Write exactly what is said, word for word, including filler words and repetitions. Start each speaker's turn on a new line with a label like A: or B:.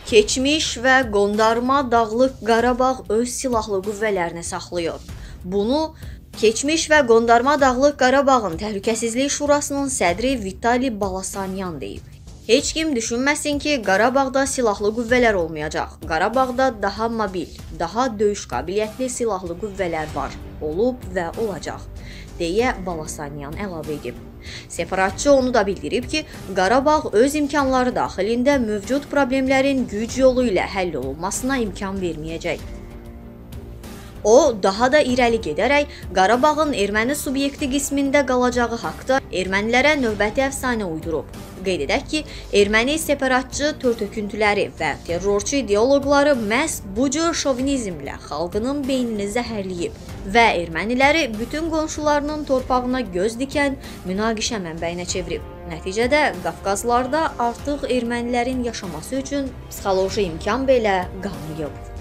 A: Keçmiş və qondarma Dağlıq Qarabağ öz silahlı qüvvələrini saxlayır. Bunu Keçmiş və qondarma Dağlıq Qarabağın Təhlükəsizlik Şurasının sədri Vitali Balasanyan deyib. Heç kim düşünməsin ki, Qarabağda silahlı qüvvələr olmayacaq. Qarabağda daha mobil, daha döyüş qabiliyyətli silahlı qüvvələr var, olub və olacaq, deyə Balasanyan əlavə edib. Separatçı onu da bildirib ki, Qarabağ öz imkanları daxilində mövcud problemlərin güc yolu ilə həll olunmasına imkan verməyəcək. O, daha da irəli gedərək Qarabağın erməni subyekti qismində qalacağı haqda ermənilərə növbəti əfsanə uydurub. Qeyd edək ki, erməni separatçı törtöküntüləri və terrorçu ideoloqları məhz bu cür şovinizmlə xalqının beynini zəhərləyib və erməniləri bütün qonşularının torpağına göz dikən münaqişə mənbəyinə çevirib. Nəticədə Qafqazlarda artıq ermənilərin yaşaması üçün psixoloji imkan belə qalmayıb.